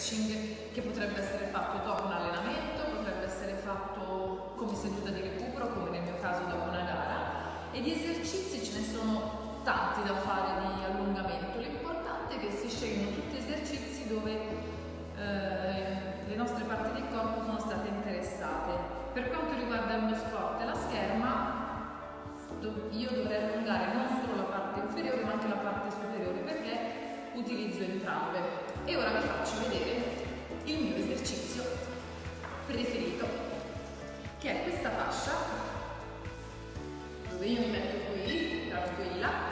stretching che potrebbe essere fatto dopo un allenamento, potrebbe essere fatto come seduta di recupero, come nel mio caso dopo una gara, e di esercizi ce ne sono tanti da fare di allungamento. L'importante è che si scelgono tutti esercizi dove le nostre parti del corpo sono state interessate. Per quanto riguarda il mio sport e la scherma, io dovrei allungare non solo la parte inferiore ma anche la parte superiore, perché utilizzo entrambe. E ora vi faccio vedere il mio esercizio preferito, che è questa fascia, dove io mi metto qui, tranquilla,